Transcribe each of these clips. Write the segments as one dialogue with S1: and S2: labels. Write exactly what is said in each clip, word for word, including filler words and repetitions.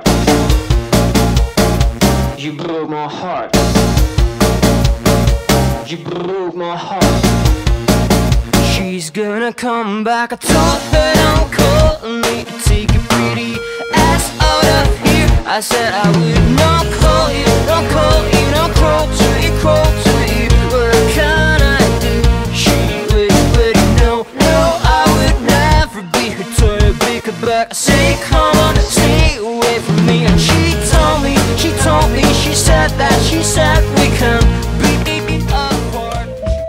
S1: You broke my heart. You broke my heart. She's gonna come back. I told her don't call me to take your pretty ass out of here. I said I would not call you, not call you, not crawl to you, crawl to you. What can I do? She would, but no, no, I would never be her toy. Pick her back. I say come on, stay away from me. And she told me, she told me, she said that, she said we can be apart.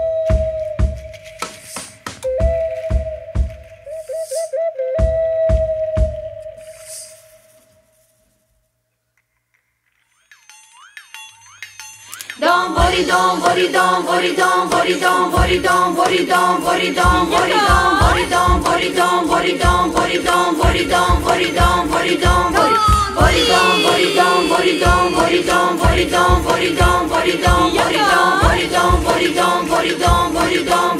S2: Don't worry, don't worry, don't worry, don't worry, don't worry, don't worry, don't worry, don't worry, don't worry, don't worry, don't worry, don't worry, don't worry, don't worry, don't worry, don't worry, worry, don't worry, don't worry, don't worry, don't worry, don't worry, don't worry, don't worry, don't worry, don't worry, don't worry, don't worry, don't